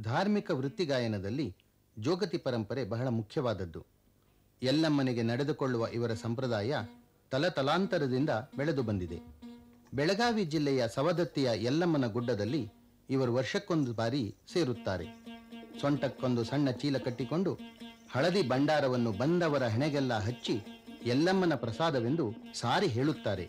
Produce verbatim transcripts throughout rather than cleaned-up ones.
ಧಾರ್ಮಿಕ ವೃತ್ತಿಗಾಯನದಲ್ಲಿ ಜೋಗತಿ ಪರಂಪರೆ ಬಹಳ ಮುಖ್ಯವಾದದ್ದು. ಎಲ್ಲಮ್ಮನೆಗೆ ನಡೆದುಕೊಳ್ಳುವ ಇವರ ಸಂಪ್ರದಾಯ ತಲತಲಾಂತರದಿಂದ ಬೆಳೆದು ಬಂದಿದೆ. ಬೆಳಗಾವಿ ಜಿಲ್ಲೆಯ ಸವದತ್ತಿಯ ಯಲ್ಲಮ್ಮನ ಗುಡ್ಡದಲ್ಲಿ ಇವರು ವರ್ಷಕ್ಕೊಂದು ಬಾರಿ ಸೇರುತ್ತಾರೆ. ಸೊಂಟಕ್ಕೊಂದು ಸಣ್ಣ ಚೀಲ ಕಟ್ಟಿಕೊಂಡು ಹಳದಿ ಭಂಡಾರವನ್ನು ಬಂದವರ ಹೆಣೆಗೆಲ್ಲ ಹಚ್ಚಿ ಯಲ್ಲಮ್ಮನ ಪ್ರಸಾದವೆಂದು ಸಾರಿ ಹೇಳುತ್ತಾರೆ.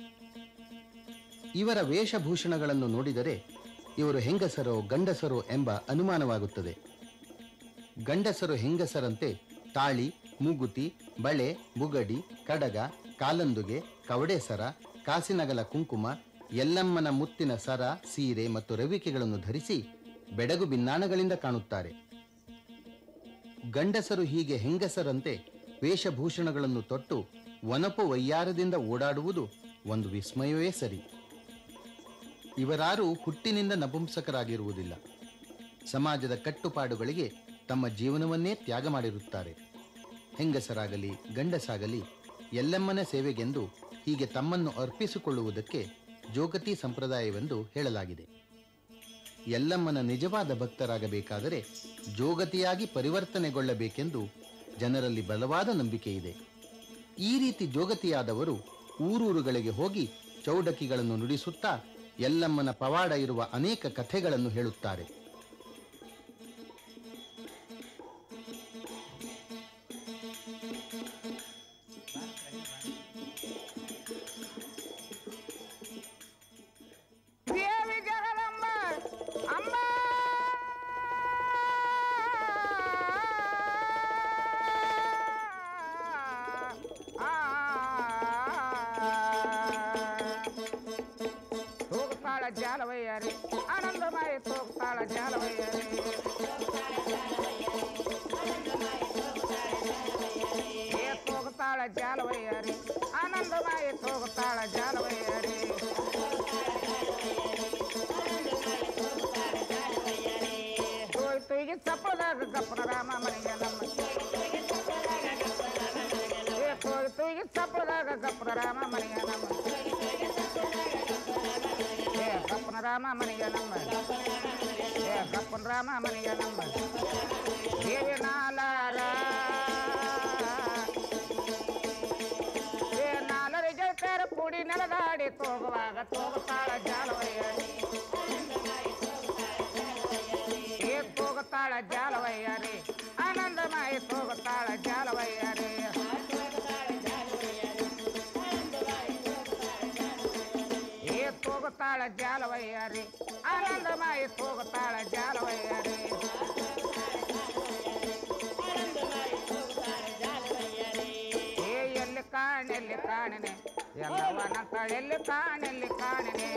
ಇವರ ವೇಷಭೂಷಣಗಳನ್ನು ನೋಡಿದರೆ ಇವರು ಹೆಂಗಸರೋ ಗಂಡಸರೋ ಎಂಬ ಅನುಮಾನವಾಗುತ್ತದೆ. ಗಂಡಸರು ಹೆಂಗಸರಂತೆ ತಾಳಿ, ಮೂಗುತಿ, ಬಳೆ, ಬುಗಡಿ, ಕಡಗ, ಕಾಲಂದುಗೆ, ಕವಡೆ ಸರ, ಕಾಸಿನಗಲ ಕುಂಕುಮ, ಯಲ್ಲಮ್ಮನ ಮುತ್ತಿನ ಸರ, ಸೀರೆ ಮತ್ತು ರವಿಕೆಗಳನ್ನು ಧರಿಸಿ ಬೆಡಗು ಬಿನ್ನಾಣಗಳಿಂದ ಕಾಣುತ್ತಾರೆ. ಗಂಡಸರು ಹೀಗೆ ಹೆಂಗಸರಂತೆ ವೇಷಭೂಷಣಗಳನ್ನು ತೊಟ್ಟು ವನಪು ವಯ್ಯಾರದಿಂದ ಓಡಾಡುವುದು ಒಂದು ವಿಸ್ಮಯವೇ ಸರಿ. ಇವರಾರೂ ಹುಟ್ಟಿನಿಂದ ನಪುಂಸಕರಾಗಿರುವುದಿಲ್ಲ. ಸಮಾಜದ ಕಟ್ಟುಪಾಡುಗಳಿಗೆ ತಮ್ಮ ಜೀವನವನ್ನೇ ತ್ಯಾಗ ಮಾಡಿರುತ್ತಾರೆ. ಹೆಂಗಸರಾಗಲಿ ಗಂಡಸಾಗಲಿ ಯಲ್ಲಮ್ಮನ ಸೇವೆಗೆಂದು ಹೀಗೆ ತಮ್ಮನ್ನು ಅರ್ಪಿಸಿಕೊಳ್ಳುವುದಕ್ಕೆ ಜೋಗತಿ ಸಂಪ್ರದಾಯವೆಂದು ಹೇಳಲಾಗಿದೆ. ಯಲ್ಲಮ್ಮನ ನಿಜವಾದ ಭಕ್ತರಾಗಬೇಕಾದರೆ ಜೋಗತಿಯಾಗಿ ಪರಿವರ್ತನೆಗೊಳ್ಳಬೇಕೆಂದು ಜನರಲ್ಲಿ ಬಲವಾದ ನಂಬಿಕೆ ಇದೆ. ಈ ರೀತಿ ಜೋಗತಿಯಾದವರು ಊರೂರುಗಳಿಗೆ ಹೋಗಿ ಚೌಡಕಿಗಳನ್ನು ನುಡಿಸುತ್ತಾ ಯಲ್ಲಮ್ಮನ ಪವಾಡ ಇರುವ ಅನೇಕ ಕಥೆಗಳನ್ನು ಹೇಳುತ್ತಾರೆ. ಜಾಲವಯ್ಯರಿ ಆನಂದಮಯ ತೋಗ್ತಾಳ ಜಾಲವಯ್ಯರಿ ಏ ತೋಗ್ತಾಳ ಜಾಲವಯ್ಯರಿ ಆನಂದಮಯ ತೋಗ್ತಾಳ ಜಾಲವಯ್ಯರಿ ತೋಯ್ ತುಯ್ಗಿ ಚಪ್ಪದಾಗ ಗಪ್ಪನ ರಾಮ ಮನೆಯ ನಮ್ಮ ಏ ತೋಯ್ ತುಯ್ಗಿ ಚಪ್ಪದಾಗ ಗಪ್ಪನ ರಾಮ ಮನೆಯ ನಮ್ಮ ಗಪ್ಪನ ರಾಮ ಮನೆಯ ನಮ್ಮ ಏ ಗಪ್ಪನ ರಾಮ ಮನೆಯ ನಮ್ಮ ದೇವಿ ನಾಲಾರ ಏ ನಾಲರಿ ಜೈತರ ಕೂಡಿ ನೆಲದಾಡಿ ತೋಗುವಾಗ ತೋಗುತ್ತಾಳ ಜಾಲವಯ್ಯರಿ ಏ ತೋಗುತ್ತಾಳ ಜಾಲವಯ್ಯರಿ ಆನಂದಮಯ ತೋಗುತ್ತಾಳ ಜಾಲವಯ್ಯರಿ ತೋಗುತ್ತಾಳ ಜಾಲವಯ್ಯರಿ ಆನಂದಮಯ ತೋಗುತ್ತಾಳ ಜಾಲವಯ್ಯರಿ ಏ ಎಲ್ಲಿ ಕಾಣೆಲ್ಲಿ ಕಾಣನೆ ಎಲ್ಲವನಂತ ಎಲ್ಲಿ ಕಾಣೆಲ್ಲಿ ಕಾಣನೆ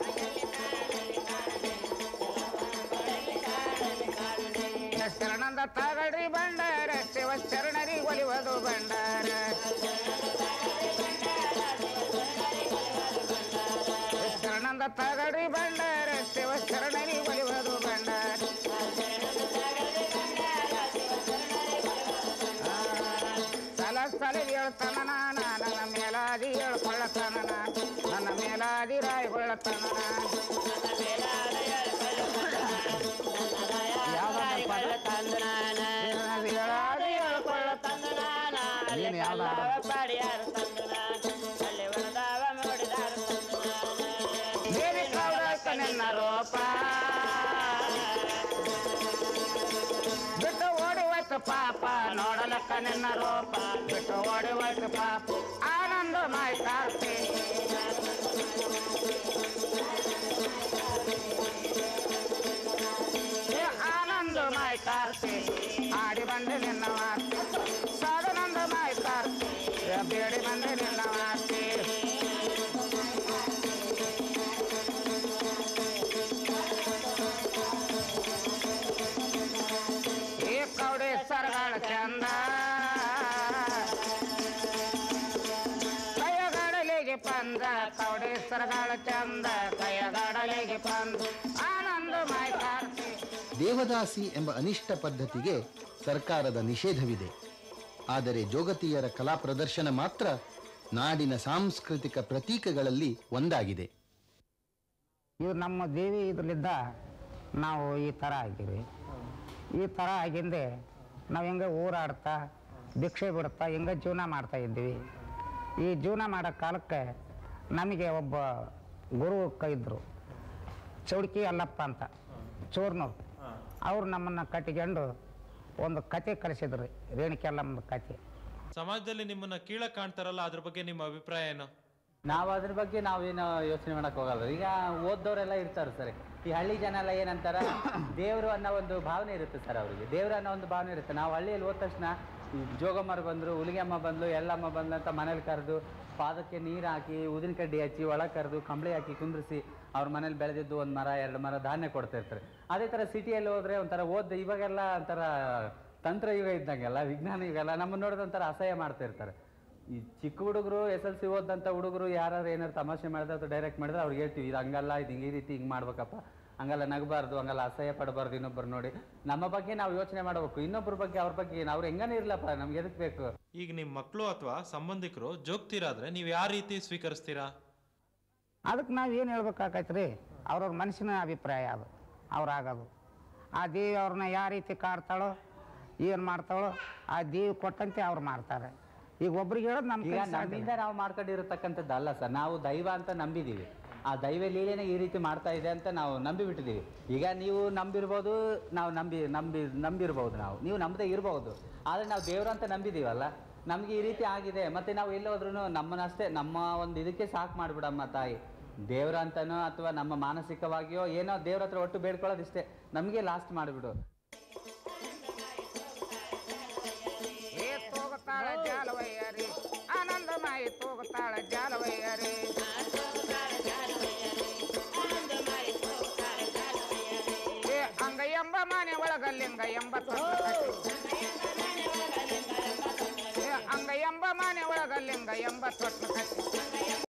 ಶರಣಂದ ತಗಡ್ರಿ ಬಂಡಾರ ಶಿವ ಶರಣರಿ ಒಲಿವದು ಬಂಡಾರ ಶರಣಂದ ತಗಡ್ರಿ ಬಂಡಾರ ಶಿವ ಶರಣರಿ ಒಲಿವದು ಬಂಡಾರ ಸಲ ಸಲ ಹೇಳ್ತಾನ ನನ್ನ ಮೇಲಾದಿ ಹೇಳ್ಕೊಳ್ಳತಾನ ನನ್ನ ಮೇಲಾದಿ ರಾಯ್ಗೊಳ್ಳತಾನ ಹೇಳಾದಿ ಹೇಳ್ಕೊಳ್ಳತಾನ ದೇವಿ ಕೌಡಕ ನಿನ್ನ ರೂಪ ಬಿಟ್ಟು ಓಡಿ ಹೋಯ್ತು ಪಾಪ ನೋಡಲಕ್ಕ ನಿನ್ನ ರೂಪ ಬಿಟ್ಟು ಓಡಿ ಹೋಯ್ತು ಪಾಪ ಆನಂದಮಯ ಕಾರ್ತಿ ಆನಂದಮಯ ಕಾರ್ತಿ ಆಡಿ ಬಂದೆ ನಿನ್ನ ವಾರ್ತೆ ಸಾಧನಂದಮಯ ಕಾರ್ತಿ ಬೇಡಿ ಬಂದೆ ನಿನ್ನ ವಾರ್ತೆ ಕೌಡೆ ಸರಗಳ ಚಂದ ಕೈಯಗಾಡಲಿಗೆ ಪಂದ ಕೌಡೆ ಸರಗಳ ಚಂದ ಕೈಯಗಾಡಲಿಗೆ ಪಂದ ಆನಂದಮಯ ಕಾರ್ತಿ. ದೇವದಾಸಿ ಎಂಬ ಅನಿಷ್ಟ ಪದ್ಧತಿಗೆ ಸರ್ಕಾರದ ನಿಷೇಧವಿದೆ. ಆದರೆ ಜೋಗತಿಯರ ಕಲಾ ಪ್ರದರ್ಶನ ಮಾತ್ರ ನಾಡಿನ ಸಾಂಸ್ಕೃತಿಕ ಪ್ರತೀಕಗಳಲ್ಲಿ ಒಂದಾಗಿದೆ. ಇದು ನಮ್ಮ ದೇವಿ ಇದರಲ್ಲಿದ್ದ ನಾವು ಈ ಥರ ಆಗಿವಿ. ಈ ಥರ ಆಗಿಂದೆ ನಾವು ಹೆಂಗೆ ಊರಾಡ್ತಾ ಭಿಕ್ಷೆ ಬಿಡ್ತಾ ಹೆಂಗೆ ಜೀವನ ಮಾಡ್ತಾ ಇದ್ದೀವಿ. ಈ ಜೀವನ ಮಾಡೋ ಕಾಲಕ್ಕೆ ನಮಗೆ ಒಬ್ಬ ಗುರು ಇದ್ದರು, ಚೌಡ್ಕಿ ಅಲ್ಲಪ್ಪ ಅಂತ ಚೋರ್ನವ್ರು. ಅವ್ರು ನಮ್ಮನ್ನು ಕಟ್ಟಿಕೊಂಡು ಒಂದು ಕತೆ ಕಲಿಸಿದ್ರಿ, ರೇಣುಕೆ ಅಲ್ಲಮ್ಮನ ಕತೆ. ಸಮಾಜದಲ್ಲಿ ನಿಮ್ಮನ್ನ ಕೀಳ ಕಾಣ್ತಾರಲ್ಲ, ಅದ್ರ ಬಗ್ಗೆ ನಿಮ್ಮ ಅಭಿಪ್ರಾಯ ಏನು? ನಾವು ಅದ್ರ ಬಗ್ಗೆ ನಾವೇನು ಯೋಚನೆ ಮಾಡಕ್ ಹೋಗಲ್ಲ. ಈಗ ಓದ್ದವರೆಲ್ಲ ಇರ್ತಾರೆ ಸರ್. ಈ ಹಳ್ಳಿ ಜನ ಎಲ್ಲ ಏನಂತಾರ, ದೇವರು ಅನ್ನೋ ಒಂದು ಭಾವನೆ ಇರುತ್ತೆ ಸರ್ ಅವರಿಗೆ. ದೇವರು ಅನ್ನೋ ಒಂದು ಭಾವನೆ ಇರುತ್ತೆ. ನಾವು ಹಳ್ಳಿಯಲ್ಲಿ ಹೋದ ತಕ್ಷಣ ಜೋಗಮ್ಮರು ಬಂದರು, ಹುಲಿಗೆಮ್ಮ ಬಂದು, ಎಲ್ಲಮ್ಮ ಬಂದು ಅಂತ ಮನೇಲಿ ಕರೆದು ಪಾದಕ್ಕೆ ನೀರು ಹಾಕಿ ಉದಿನ ಕಡ್ಡಿ ಹಚ್ಚಿ ಒಳಗೆ ಕರೆದು ಕಂಬಳಿ ಹಾಕಿ ಕುಂದ್ರಿಸಿ ಅವ್ರ ಮನೇಲಿ ಬೆಳೆದಿದ್ದು ಒಂದು ಮರ ಎರಡು ಮರ ಧಾನ್ಯ ಕೊಡ್ತಾ ಇರ್ತಾರೆ. ಅದೇ ಥರ ಸಿಟಿಯಲ್ಲಿ ಹೋದರೆ ಒಂಥರ ಓದ್ ಇವಾಗೆಲ್ಲ ಒಂಥರ ತಂತ್ರ ಯುಗ ಇದ್ದಂಗೆಲ್ಲ, ವಿಜ್ಞಾನ ಯುಗ ಎಲ್ಲ ನಮ್ಮನ್ನು ನೋಡಿದ ಒಂಥರ ಅಸಹ್ಯ ಮಾಡ್ತಾ ಇರ್ತಾರೆ. ಈ ಚಿಕ್ಕ ಹುಡುಗರು ಎಸ್ ಎಲ್ ಸಿ ಓದಂಥ ಹುಡುಗರು ಯಾರು ಏನಾರು ತಮಾಷೆ ಮಾಡಿದ್ರೆ ಅಥವಾ ಡೈರೆಕ್ಟ್ ಮಾಡಿದ್ರೆ ಅವ್ರಿಗೆ ಹೇಳ್ತೀವಿ, ಇದು ಹಂಗಲ್ಲ, ಇದು ಹಿಂಗೆ ಈ ರೀತಿ ಹಿಂಗೆ ಮಾಡ್ಬೇಕಪ್ಪ, ಹಂಗಲ್ಲ ನಗಬಾರ್ದು, ಹಂಗಲ್ಲ ಅಸಹ್ಯ ಪಡಬಾರ್ದು ಇನ್ನೊಬ್ಬರು ನೋಡಿ. ನಮ್ಮ ಬಗ್ಗೆ ನಾವು ಯೋಚನೆ ಮಾಡಬೇಕು, ಇನ್ನೊಬ್ಬರ ಬಗ್ಗೆ ಅವ್ರ ಬಗ್ಗೆ ಅವ್ರು ಹೆಂಗನೇ ಇರ್ಲಪ್ಪ, ನಮ್ಗೆ ಎದಕ್ಕೆ ಬೇಕು. ಈಗ ನಿಮ್ಮ ಮಕ್ಕಳು ಅಥವಾ ಸಂಬಂಧಿಕರು ಜೋಗ್ತಿರಾದ್ರೆ ನೀವು ಯಾವ ರೀತಿ ಸ್ವೀಕರಿಸ್ತೀರಾ? ಅದಕ್ಕೆ ನಾವು ಏನು ಹೇಳ್ಬೇಕಾಗೈತೆ ರೀ, ಅವ್ರವ್ರ ಮನಸ್ಸಿನ ಅಭಿಪ್ರಾಯ ಅದು, ಅವ್ರಾಗೋದು. ಆ ದೇವಿ ಅವ್ರನ್ನ ಯಾವ ರೀತಿ ಕಾಡ್ತಾಳೋ ಏನು ಮಾಡ್ತಾಳೋ ಆ ದೇವಿ ಕೊಟ್ಟಂತೆ ಅವ್ರು ಮಾಡ್ತಾರೆ. ಈಗ ಒಬ್ರಿಗೆ ಹೇಳೋದು ನಮ್ಮ ಈಗ ನಮ್ಮಿಂದ ನಾವು ಮಾಡ್ಕೊಂಡಿರತಕ್ಕಂಥದ್ದು ಅಲ್ಲ ಸರ್, ನಾವು ದೈವ ಅಂತ ನಂಬಿದ್ದೀವಿ. ಆ ದೈವ ಲೀಲೆನೇ ಈ ರೀತಿ ಮಾಡ್ತಾ ಇದೆ ಅಂತ ನಾವು ನಂಬಿಬಿಟ್ಟಿದ್ದೀವಿ. ಈಗ ನೀವು ನಂಬಿರ್ಬೋದು, ನಾವು ನಂಬಿ ನಂಬಿ ನಂಬಿರ್ಬೋದು ನಾವು ನೀವು ನಂಬದೇ ಇರ್ಬೋದು. ಆದರೆ ನಾವು ದೇವ್ರು ಅಂತ ನಂಬಿದ್ದೀವಲ್ಲ, ನಮಗೆ ಈ ರೀತಿ ಆಗಿದೆ. ಮತ್ತು ನಾವು ಎಲ್ಲೋದ್ರೂ ನಮ್ಮನ್ನಷ್ಟೇ ನಮ್ಮ ಒಂದು ಇದಕ್ಕೆ ಸಾಕು ಮಾಡಿಬಿಡಮ್ಮ ತಾಯಿ, ದೇವ್ರ ಅಂತನೋ ಅಥವಾ ನಮ್ಮ ಮಾನಸಿಕವಾಗಿಯೋ ಏನೋ ದೇವ್ರ ಹತ್ರ ಒಟ್ಟು ಬೇಡ್ಕೊಳ್ಳೋದಿಷ್ಟೇ, ನಮಗೆ ಲಾಸ್ಟ್ ಮಾಡಿಬಿಡು. ತೂಗುತ್ತಾಳ ಜಾಲವಯ್ಯರಿ ಆನಂದಮಾಯಿ, ತೂಗುತ್ತಾಳ ಜಾಲವಯ್ಯರಿ ಅಂಗ ಎಂಬ ಮಾನೆ ಒಳಗಲ್ಲಿಂಗ ಎಂಬ ಅಂಗ ಎಂಬ ಮಾನೆ ಒಳಗಲ್ಲಿಂಗ ಎಂಬ ತೊಟ್ಟು ಕಟ್ಟಿ